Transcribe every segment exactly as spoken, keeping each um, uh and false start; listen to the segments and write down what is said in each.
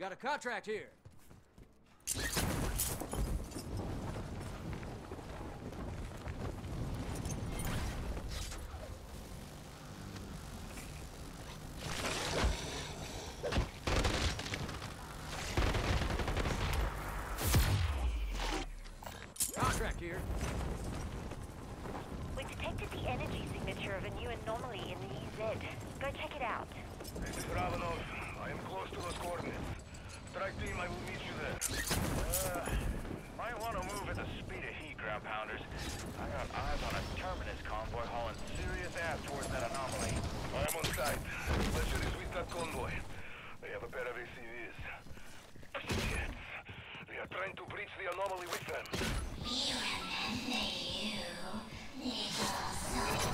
Got a contract here. Contract here. We detected the energy signature of a new anomaly in the E Z. Go check it out. This is Ravenov. I am close to those coordinates. Strike team, I will meet you there. Uh, might want to move at the speed of heat, ground pounders. I got eyes on a Terminus convoy hauling serious ass towards that anomaly. I am on site. Pleasure is with that convoy. They have a pair of A C Vs. Shit. They are trying to breach the anomaly with them. We remember you, little soldier.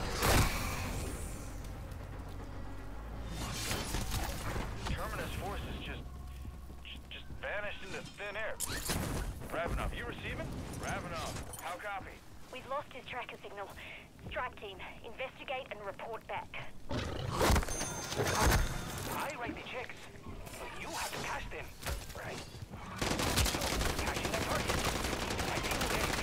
Terminus forces just, just, just vanished into thin air. Ravenov, you receiving? Ravenov, how copy? We've lost his tracker signal. Strike team, investigate and report back. I write the checks, but you have to cash them, right? So, cashing the target. I think we're getting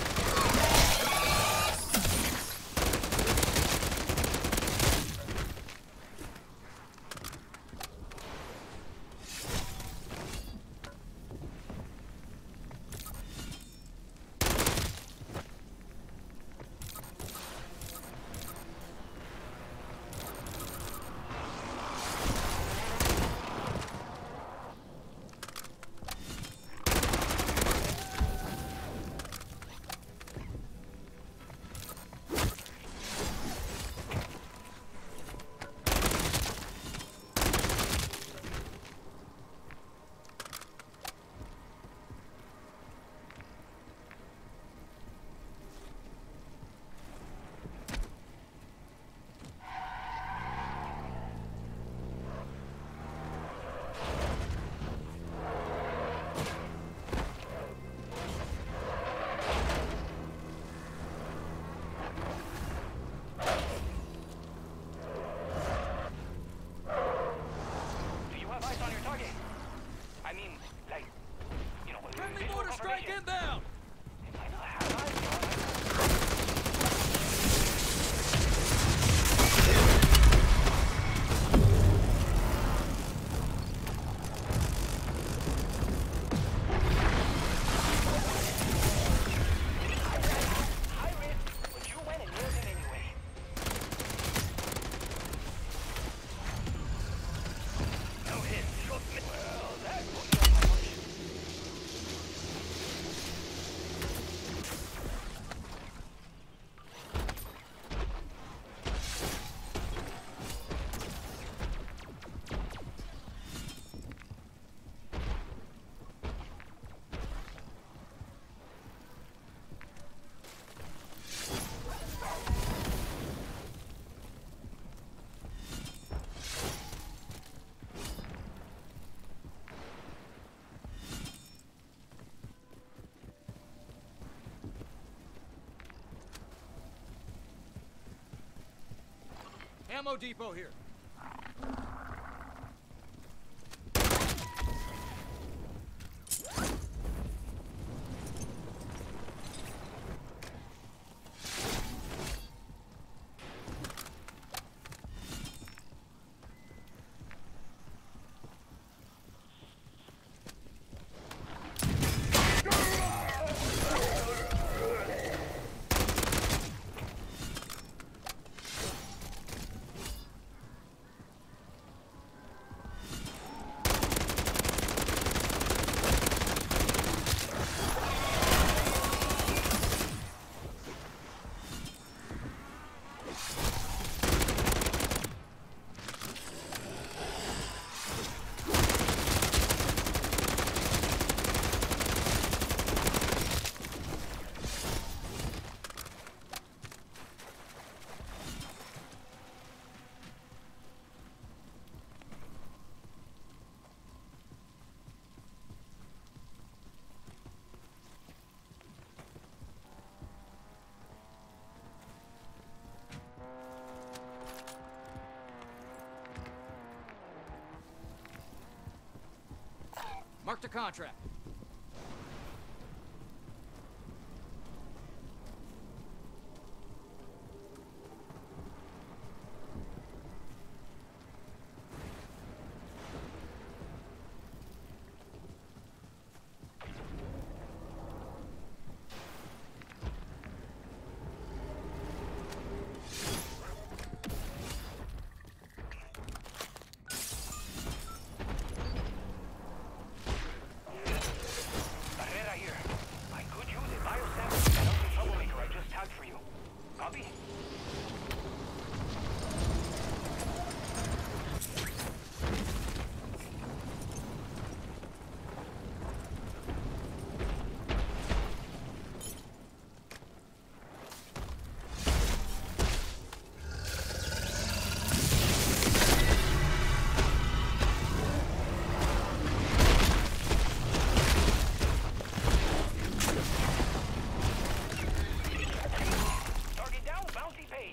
Ammo depot here. Mark the contract. Barrera here. I could use a biosample to help the troublemaker I just tagged for you. Copy? Target down, bounty paid.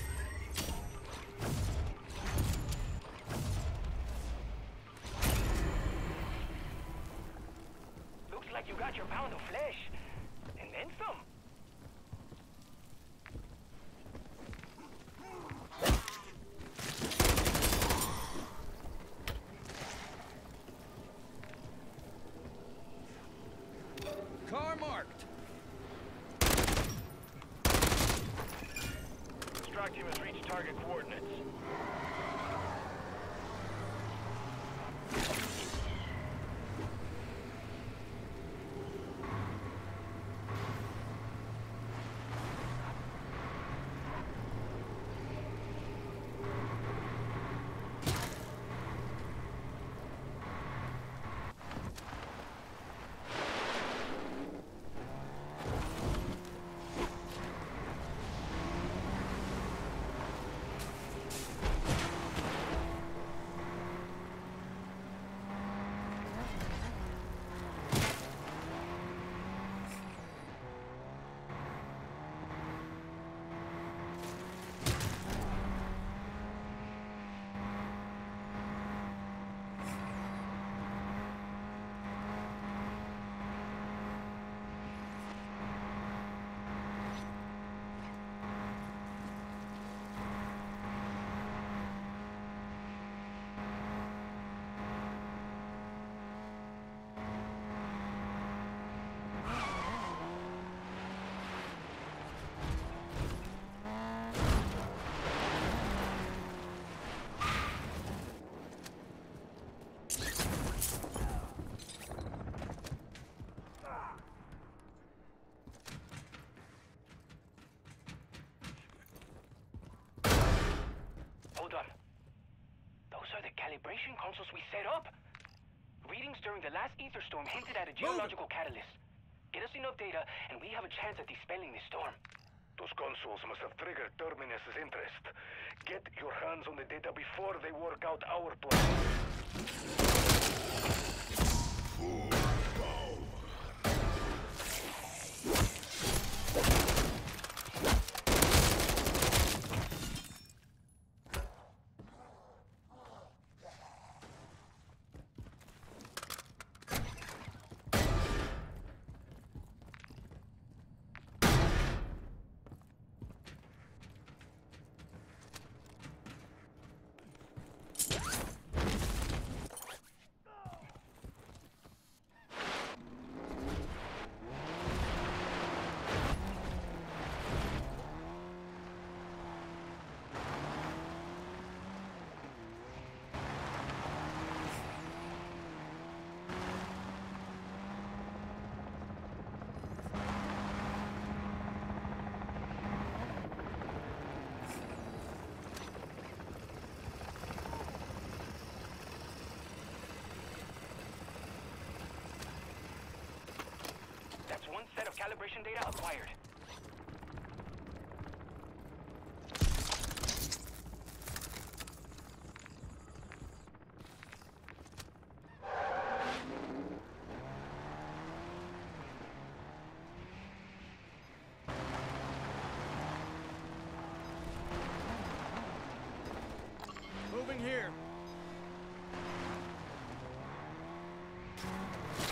Looks like you got your pound of flesh. And then some. Car marked. Strike team has reached target coordinates. Hold on. Those are the calibration consoles we set up. Readings during the last ether storm hinted at a geological catalyst. Get us enough data, and we have a chance at dispelling this storm. Those consoles must have triggered Terminus's interest. Get your hands on the data before they work out our plan. That's one set of calibration data acquired. Moving here.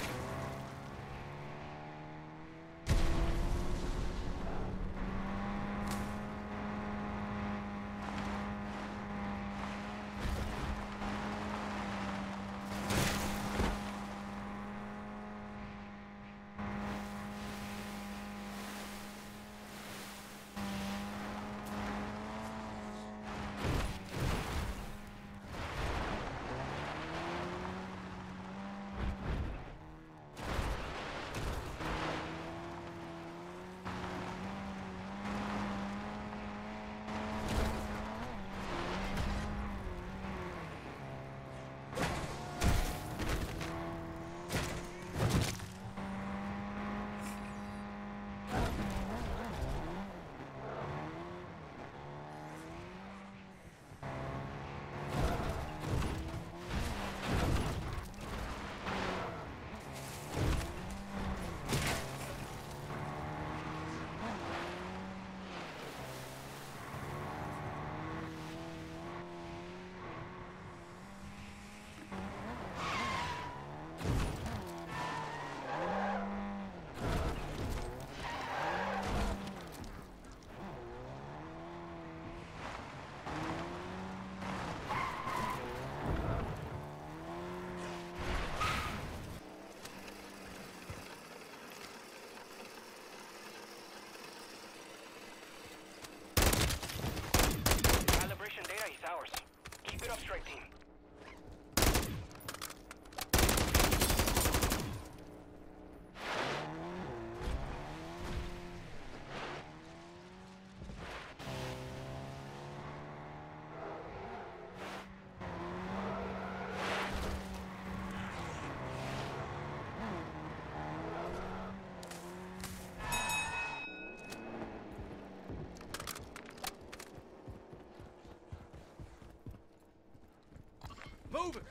moving.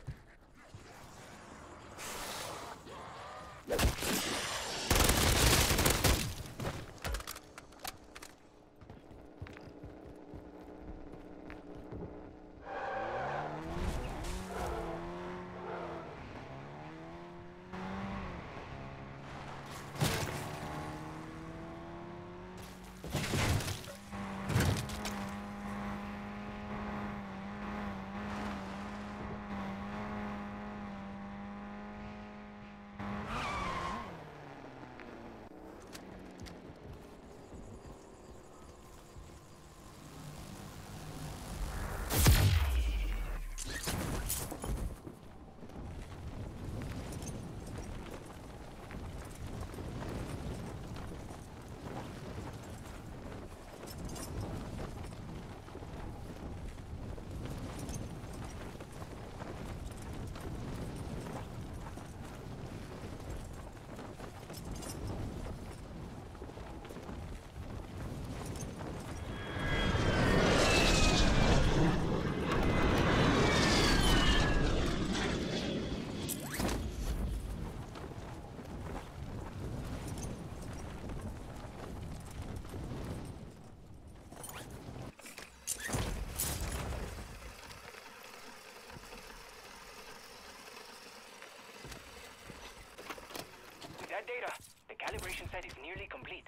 That data, the calibration set is nearly complete.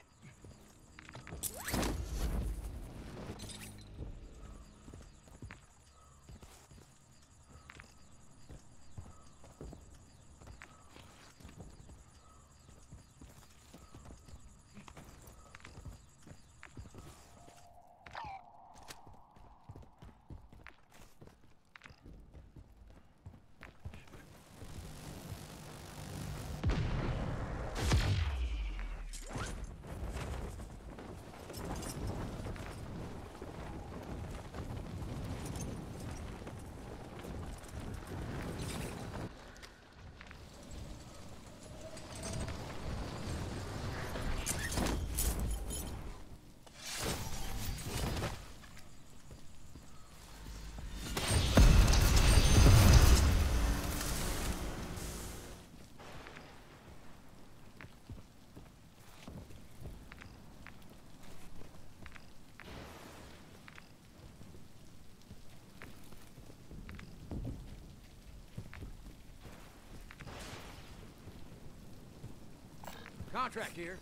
Contract here.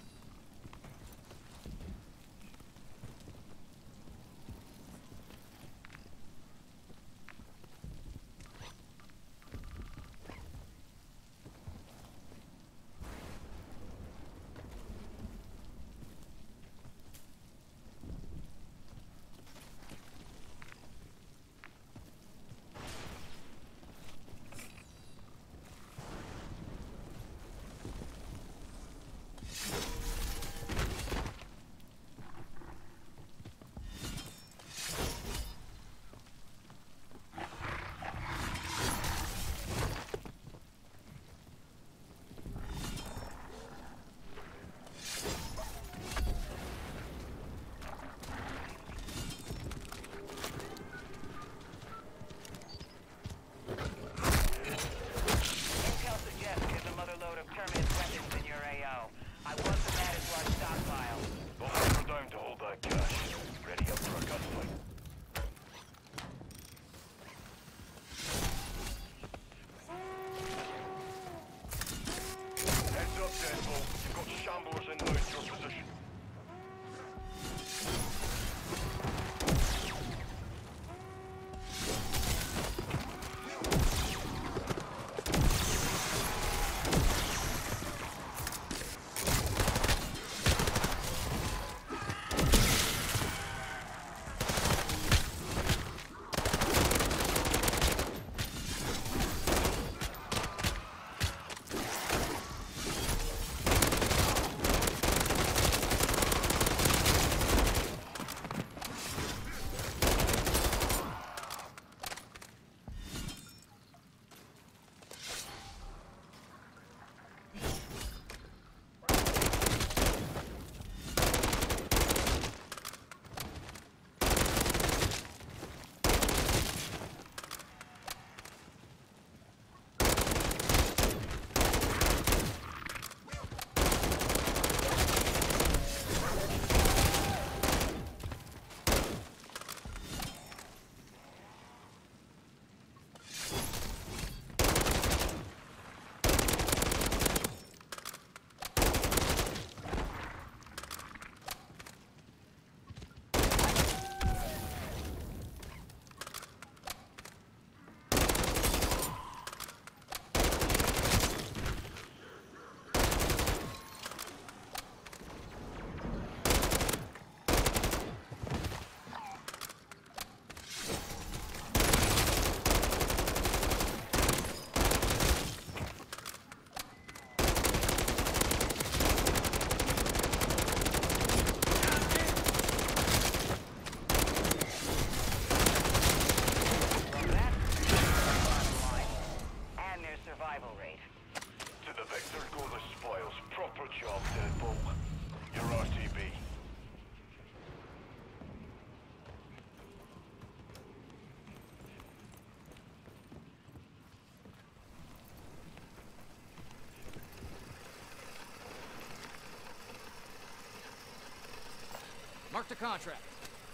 Mark the contract.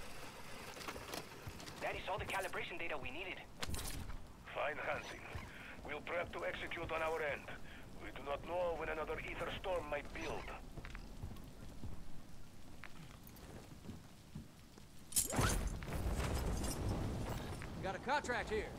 That is all the calibration data we needed. Fine, Hansen. We'll prep to execute on our end. We do not know when another ether storm might build. Got a contract here.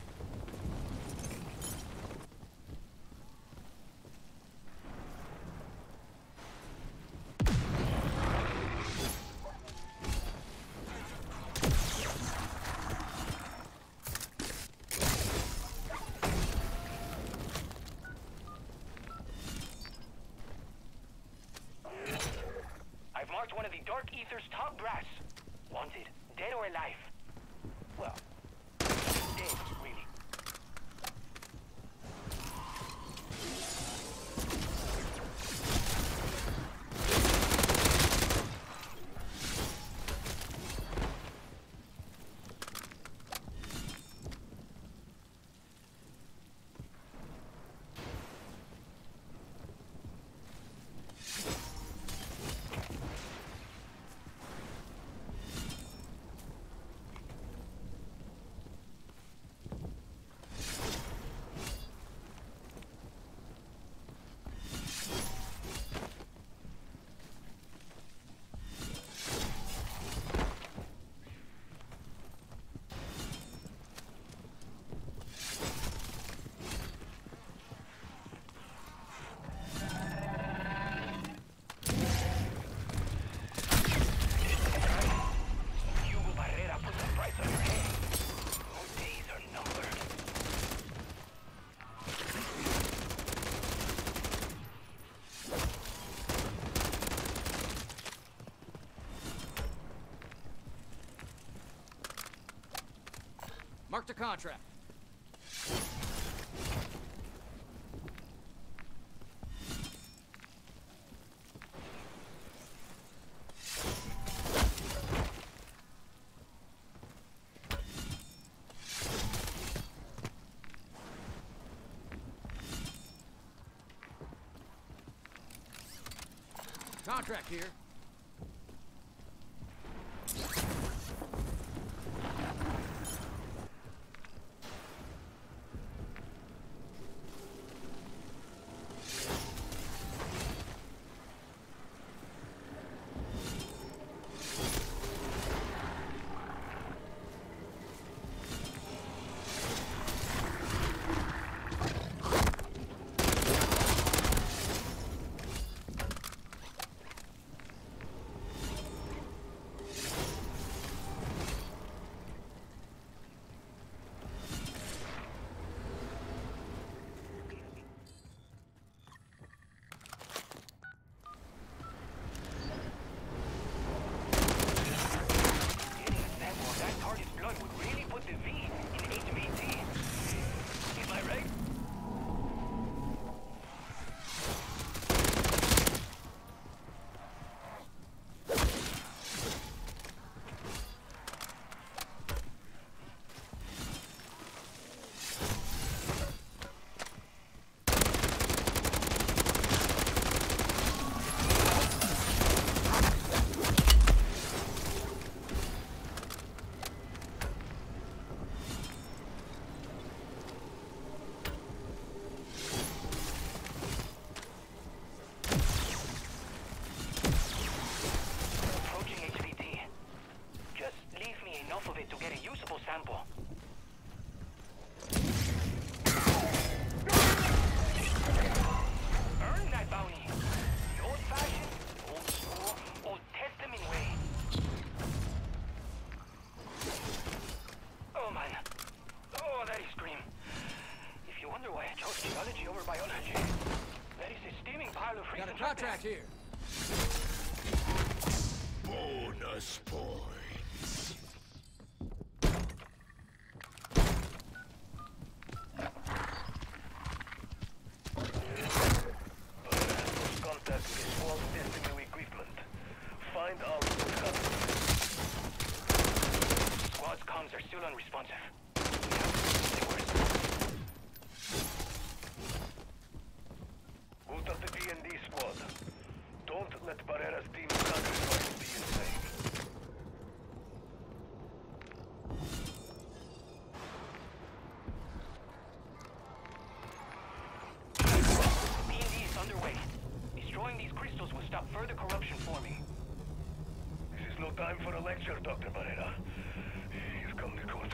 I've marked one of the Dark Ether's top brass. Wanted, dead or alive. Well, dead, really. Hugo Barrera put the price on your head. Your days are numbered. Mark the contract. Contract here. Getting a sample of that target's blood would really put the V in H V T. Am I right? Approaching H V T. Just leave me enough of it to get a usable sample. Earn that bounty. The old-fashioned, old-school, Old Testament way. Oh, man. Oh, that is grim. If you wonder why I chose geology over biology, that is a steaming pile of Got a reasons. contract here. Bonus points. Contact with the small testing new equipment. Find out what's happening. Squad's comms are still unresponsive. We have to see the worst. Boot up the D and D squad. Don't let Barrera's team sacrifice the insane. time for a lecture, Doctor Barrera. Here come the corpses.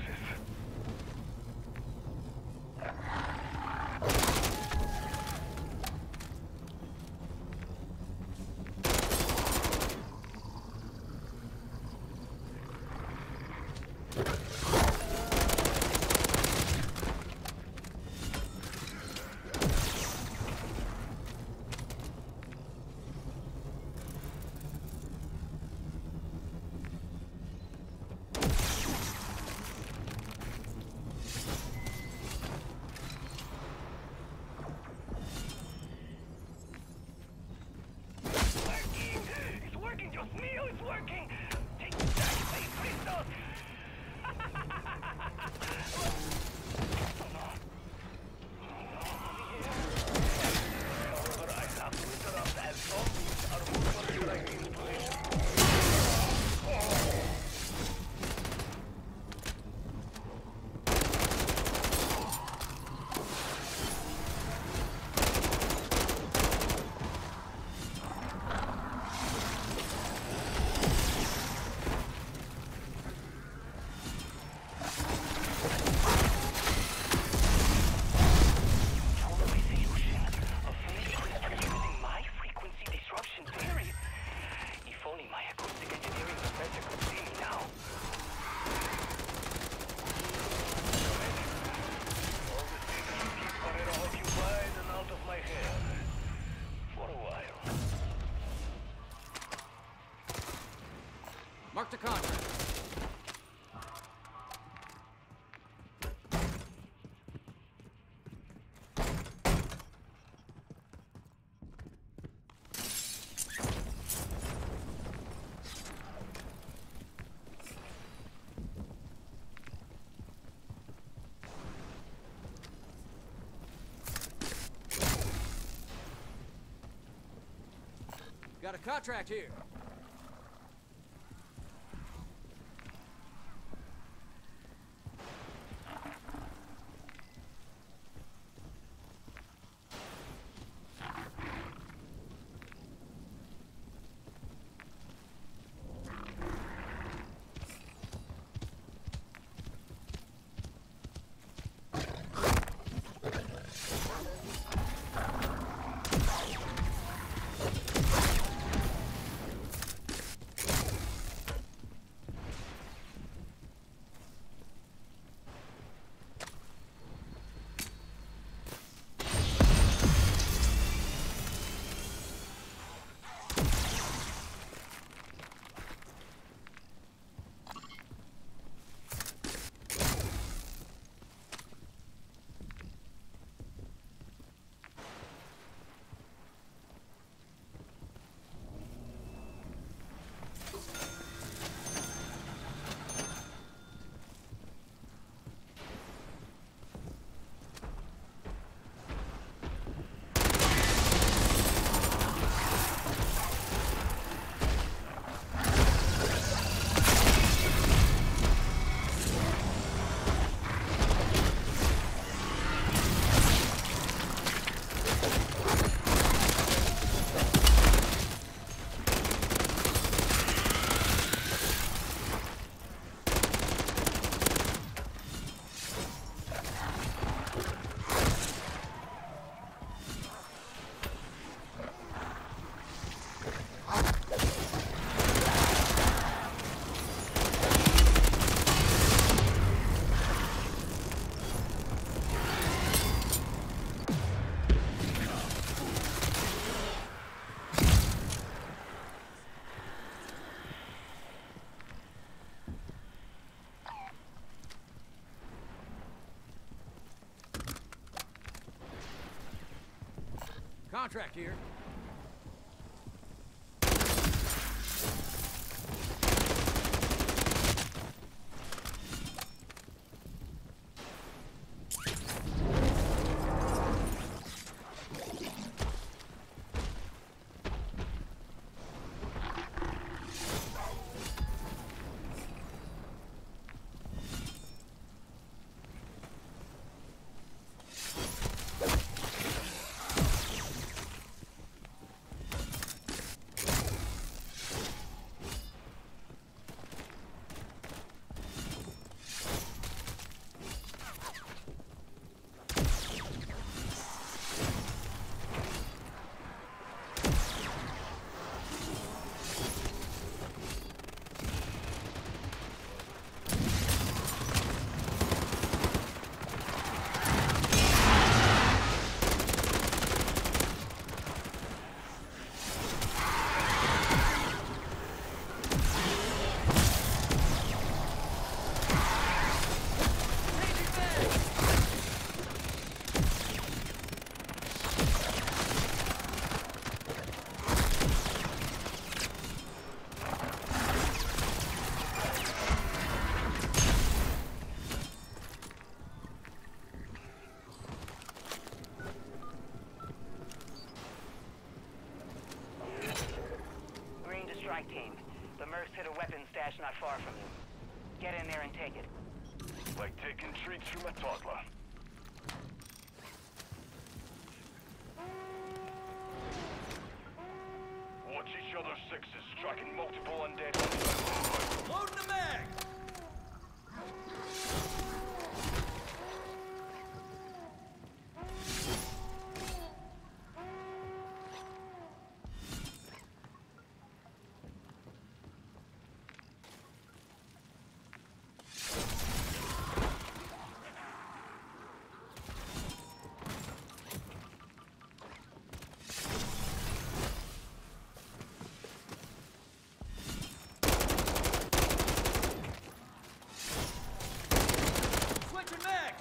Mark the contract. Got a contract here. Contract here. The mercs hid a weapons stash not far from you. Get in there and take it. Like taking treats from a toddler. Watch each other's sixes, tracking multiple undead. Loading the mag! Switching mag!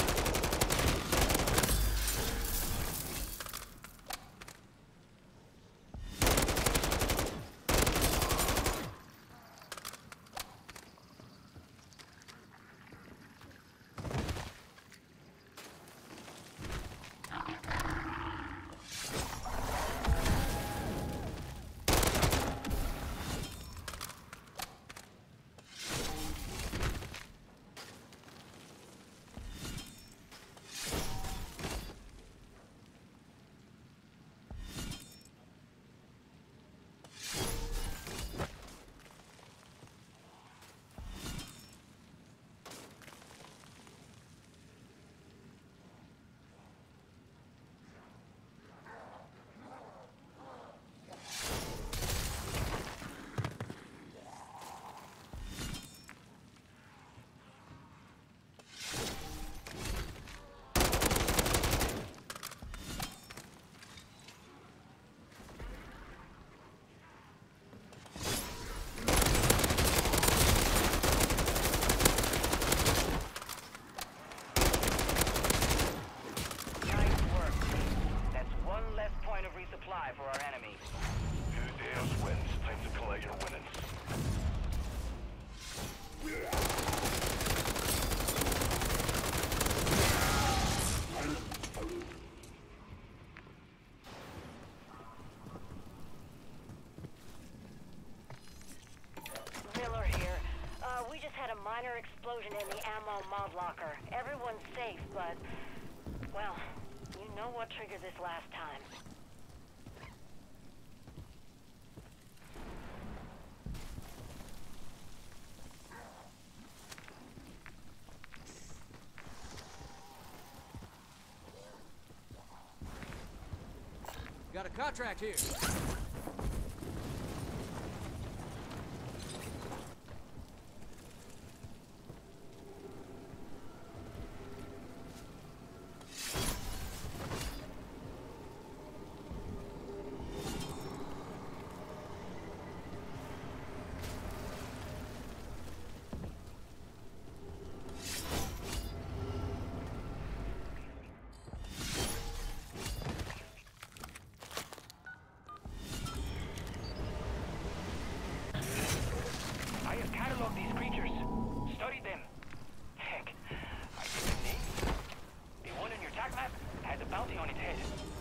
Nice work. That's one less point of resupply for our enemy. Who dares wins? Time to collect your winnings. Miller here. Uh, we just had a minor explosion in the ammo mod locker. Everyone's safe, but, well, you know what triggered this last time. Got a contract here. I have cataloged these creatures, studied them. Heck, I see the names. The one in your tag map has a bounty on its head.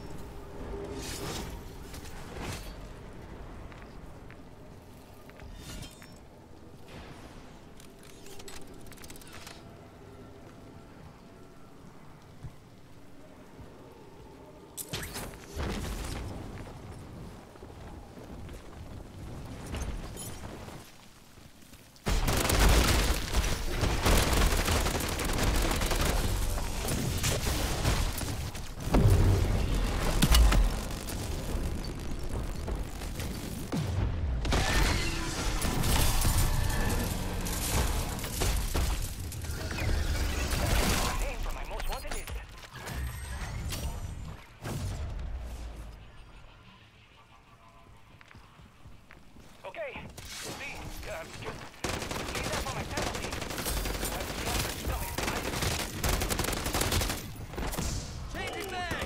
Name for my most wanted list. Okay, see, uh, just leave that for my sample team. I have stronger stomachs than I do. Changing mag!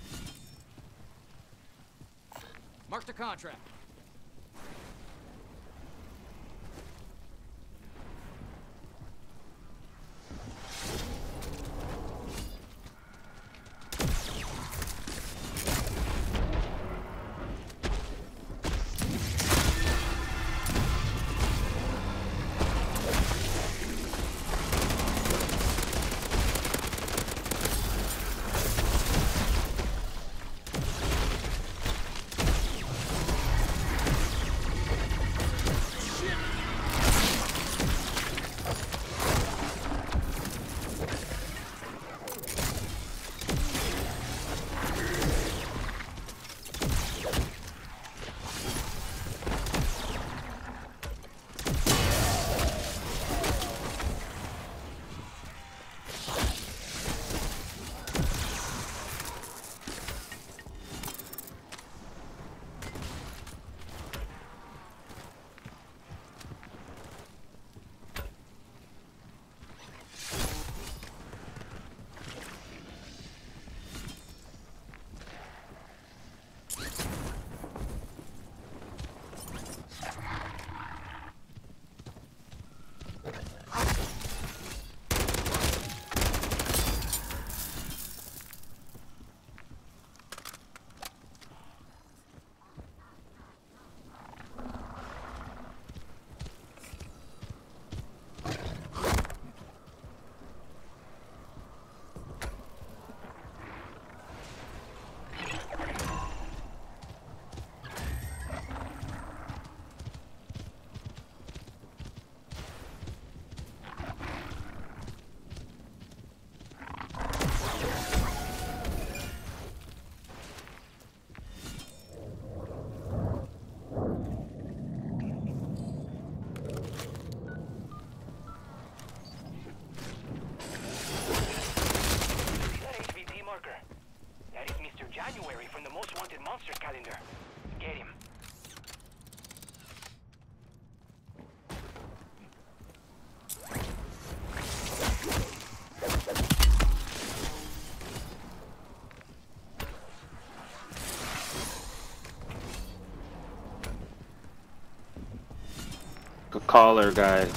Mark the contract. caller, guys.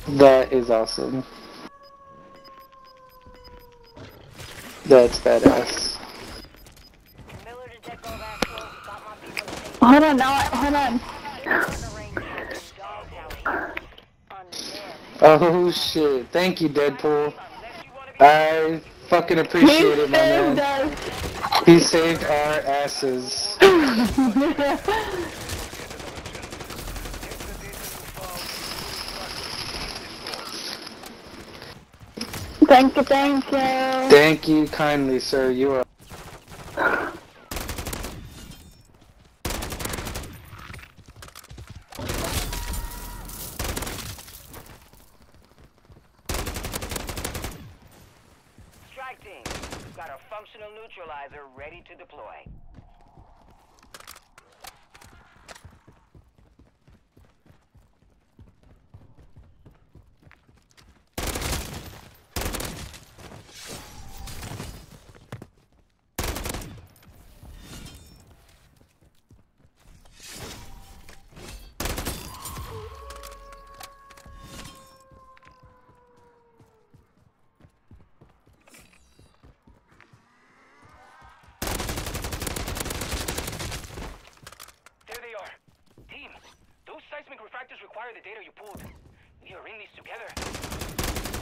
That is awesome. That's badass. Miller to Deco Actual. Got my people safe. Hold on, no, hold on. Range captain dogs out here. Undead. Oh shit. Thank you, Deadpool. I fucking appreciate it, my man. Us. He saved our asses. Thank you, thank you. Thank you kindly, sir. You are. Strike team, got a functional neutralizer ready to deploy. There they are. Team, those seismic refractors require the data you pulled. We are in this together.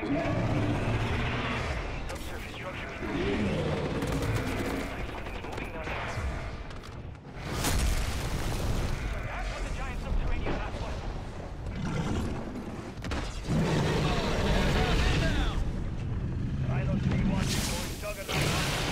Subsurface structure. Something's moving down there. So that's what the giant subterranean map was. I don't see watching going juggernaut.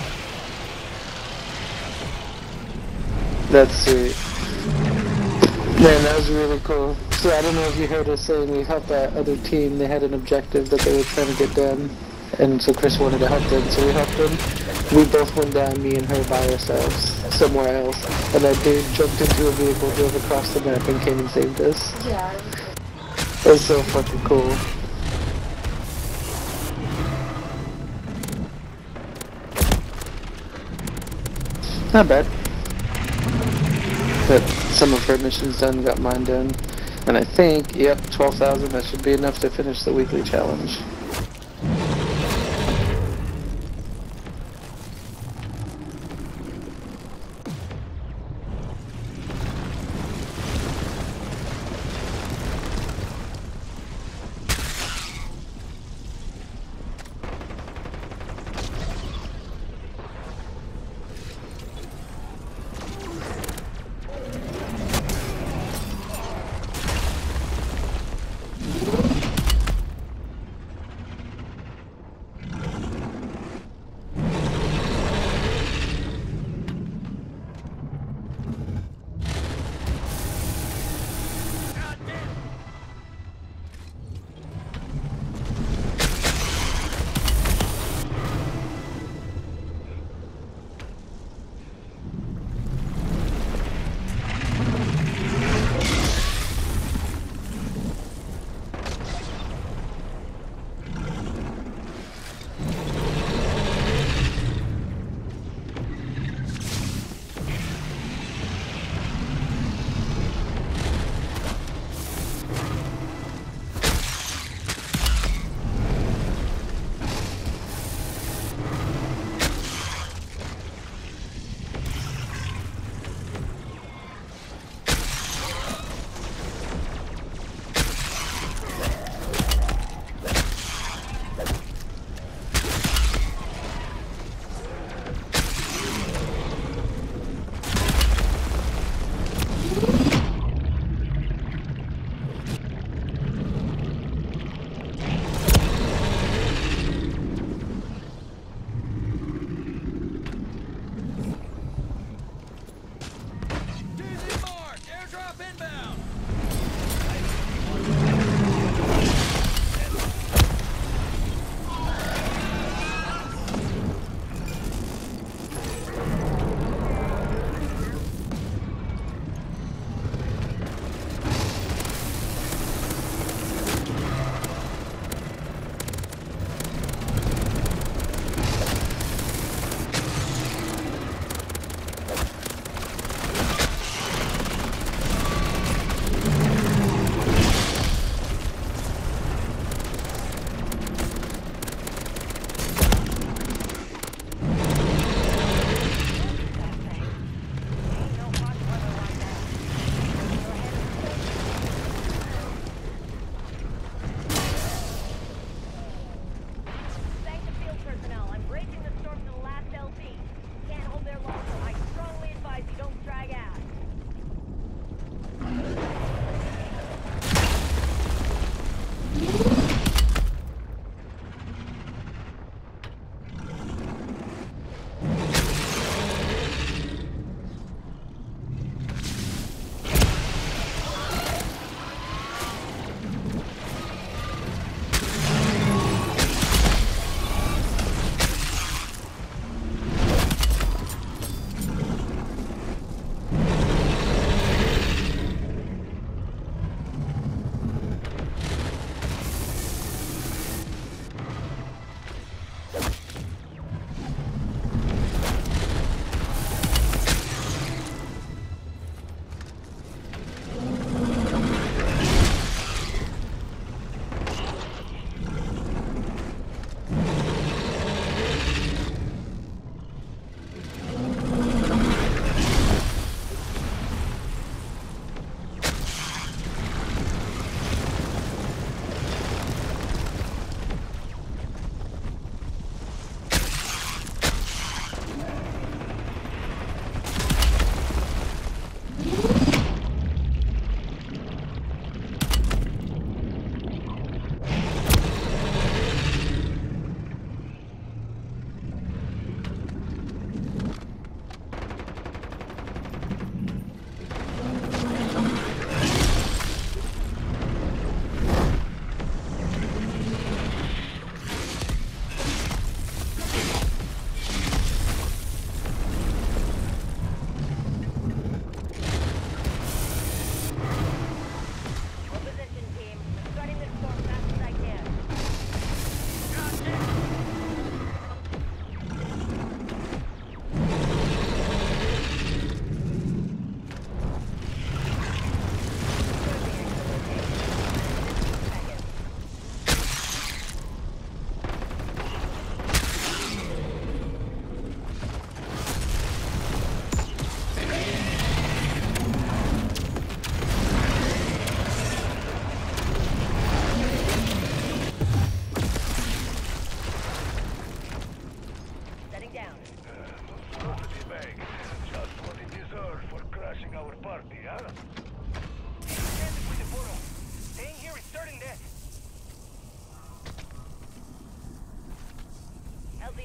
That's sweet. Man, that was really cool. So I don't know if you heard us saying we helped that other team. They had an objective that they were trying to get done. And so Chris wanted to help them, so we helped them. We both went down, me and her by ourselves, somewhere else. And that dude jumped into a vehicle, drove across the map, and came and saved us. Yeah. It was so fucking cool. Not bad. But some of her missions done, got mine done. And I think, yep, twelve thousand, that should be enough to finish the weekly challenge.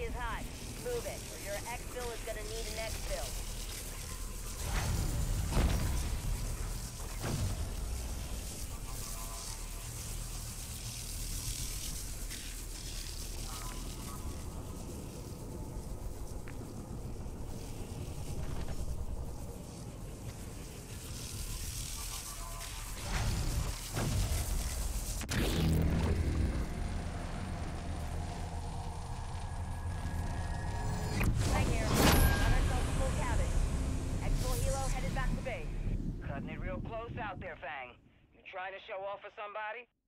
is hot. Move it, or your exfil is gonna need an exfil. Right here. Got ourselves a full cabin. Exfil helo headed back to base. Cutting it real close out there, Fang. You trying to show off for somebody?